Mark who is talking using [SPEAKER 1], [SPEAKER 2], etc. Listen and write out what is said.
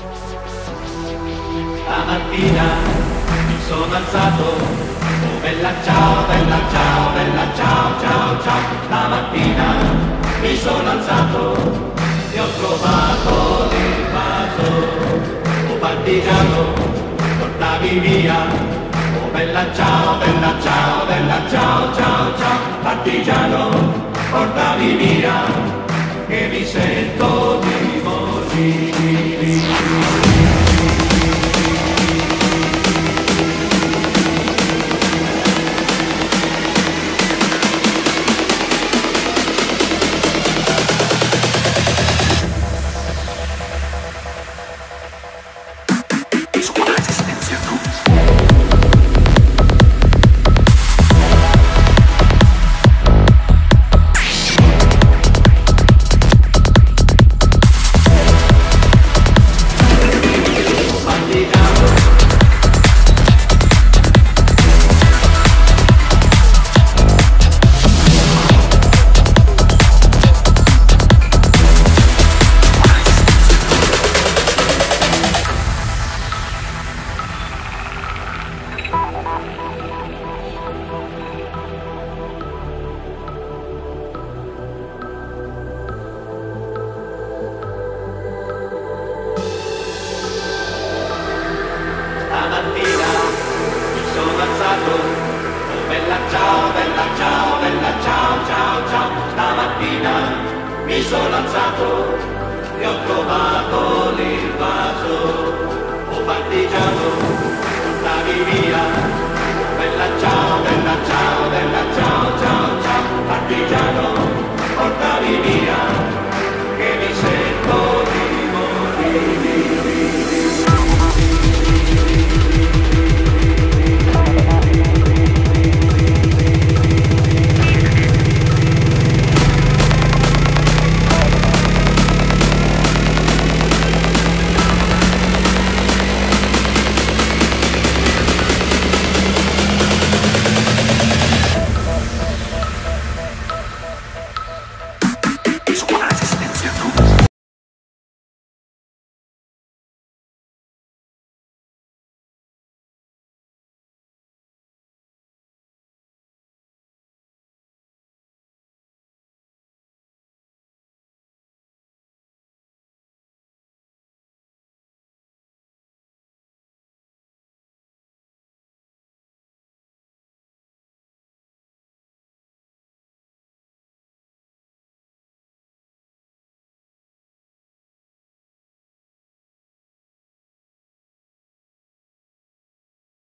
[SPEAKER 1] Stamattina mi sono alzato, oh bella ciao, ciao, ciao, ciao. Stamattina mi sono alzato e ho trovato l'invaso, oh partigiano, portami via, oh bella ciao, ciao, ciao, ciao. Partigiano, portami via, che mi sento di morire. Stamattina mi sono alzato, oh bella ciao, ciao, ciao. Stamattina mi sono alzato e ho trovato l'invaso, oh partigiano.